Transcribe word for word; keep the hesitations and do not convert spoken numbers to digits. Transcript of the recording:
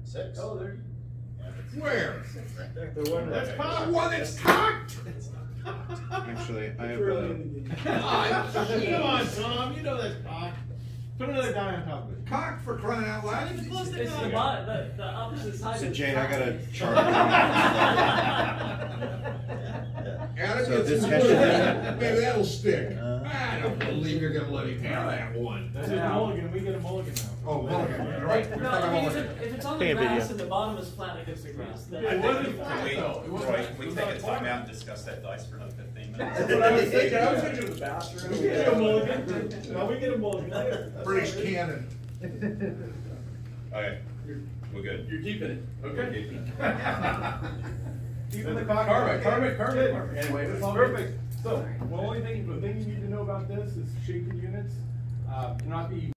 Six. Oh, there. Where? Right there. The one That's that's cocked. The one that's cocked. Actually, I have early a. in the game. Come on, Tom. You know that's cocked. Put another die on top of it. Cocked for crying out loud. It's the, bot, the, the opposite side. So of Jane, I got a the Adam So gets this one. has- Maybe that'll stick. Uh, I don't believe you're gonna let him have that one. That's a mulligan. We get a mulligan now. Oh, mulligan. You're right. We're No, talking I mean, about if, mulligan. it, if it's on the Hey, a grass video. and the bottom is flat against the grass, then It wasn't flat Can we, though. It wasn't Roy, flat. can we It was take on a fire. time out and discuss that dice for another fifteen minutes? That's what I was thinking. I was thinking of the bathroom. We get a mulligan. No, we get a mulligan. That's British all right. cannon. Okay, we're good. You're keeping it. We're Okay. keeping it. Even the cock. Karma, karma, karma. Good. Anyway, that's all. Perfect. So, the only thing, the thing you need to know about this is shaken units uh, cannot be